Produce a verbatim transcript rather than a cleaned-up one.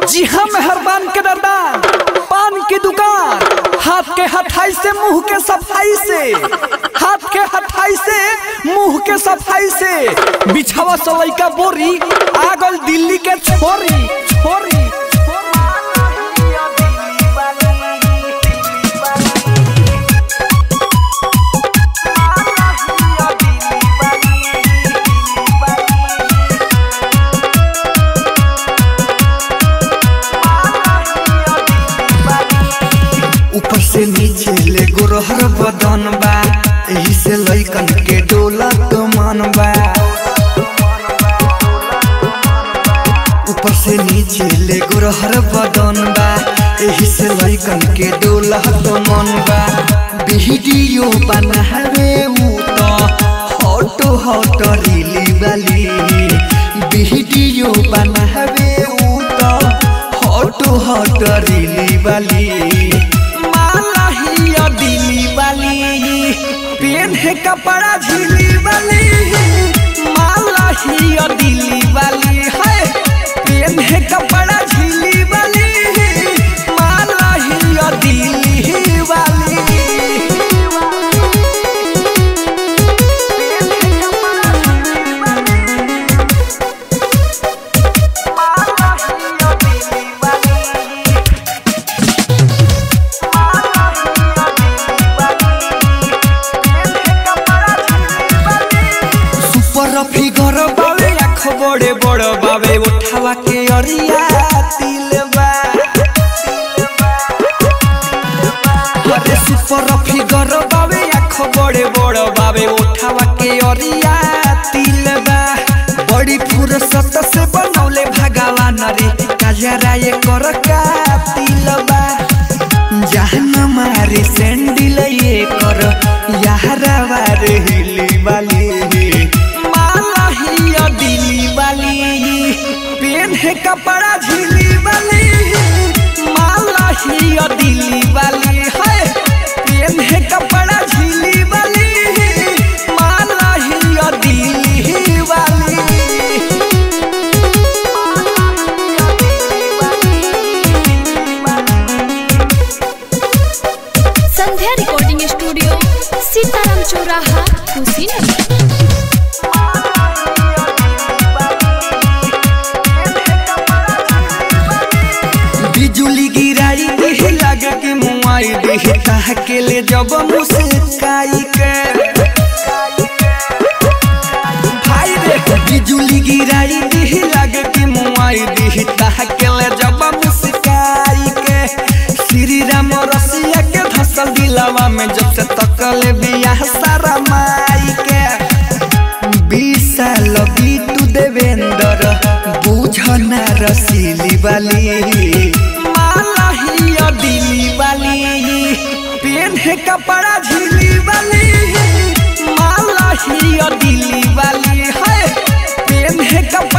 जी हाँ मेहरबान के दरदार पान की दुकान, हाथ के हथाई से मुंह के सफाई से, हाथ के हथाई से मुंह के सफाई से बिछावा सलाई का बोरी आगल दिल्ली के छोरी छोरी। ऊपर से नीचे ले गोरहर बदन बा, यही से लइकन के डोला तो मन बा। ऊपर से नीचे ले गोरहर बदन बा, यही से लइकन के डोला तो मन बा। वीडियो बनावे उ तो हॉट हॉट रीली वाली, वीडियो बनावे उ तो हॉट हॉट रीली वाली। दिली वाली पेन है कपड़ा झिली वाली, माला ही दिली वाली है पेन है कपड़ा झिली वाली, माला ही दिली वाली। फिगर बावे आँख बड़े बड़ बावे, उठावा के अरिया तिलबा। अरे सुपर फिगर बावे आँख बड़े बड़ बावे, उठावा के अरिया तिलबा। बड़ी फुर्सत से बनौले भगवान रे काजरा ये कर का तिलबा। जान मारे सैंडल ये कर यारा वारे हिली वाली, दिली वाली पेन है कपड़ा झिली वाली, माला ही दिली वाली है पेन है कपड़ा झिली वाली, माला ही दिली वाली। संध्या रिकॉर्डिंग स्टूडियो, सीताराम चौराहा, कुशीनगर। बिजुली गिराई दे लगे के मुआई दे ताके ले जब मुस्काई के भाई रे। बिजुली गिराई दे लगे के मुआई दे ताके ले जब मुस्काई के। श्री राम रसिया के धसल दिलावा में जब से तकले बियाह सारा माई के। विशाल बीतू देवेंद्र बुझना रसीली वाली, माला ही दिली वाली पेन है कपड़ा झिली वाली, माला ही दिली वाली है पेन है कपड़ा